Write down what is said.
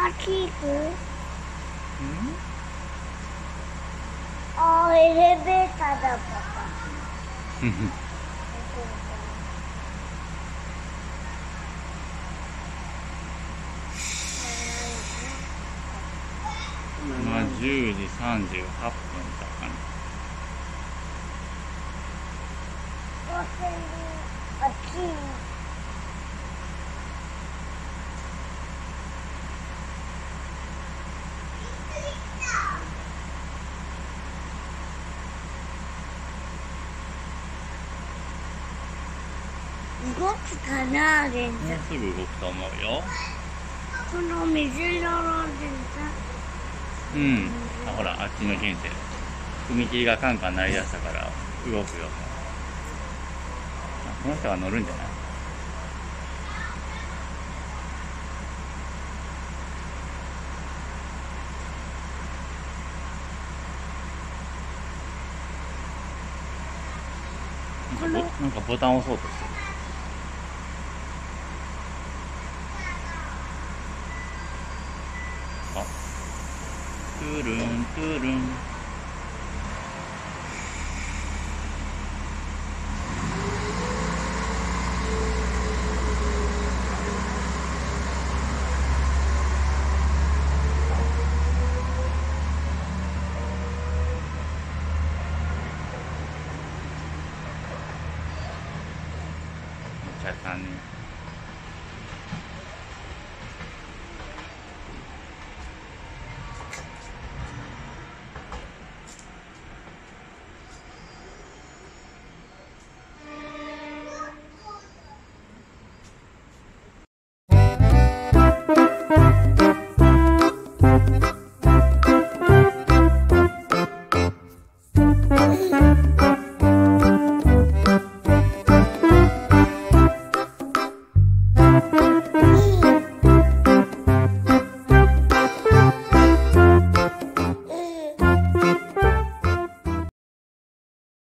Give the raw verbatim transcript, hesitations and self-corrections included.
聞く？ うんあ、エレベーターだ、パパ。 今じゅうじさんじゅうはっぷんだかな。 あっち。動くかな、レンもうちゃん。 すぐ動くと思うよ。 この水色のレンうん。あ、ほら、あっちの人生。踏切がカンカン鳴り出したから動くよ。あ、この人が乗るんじゃない？なんかボ、なんかボタン押そうとしてる。あ、トゥルントゥルン。お茶さんね。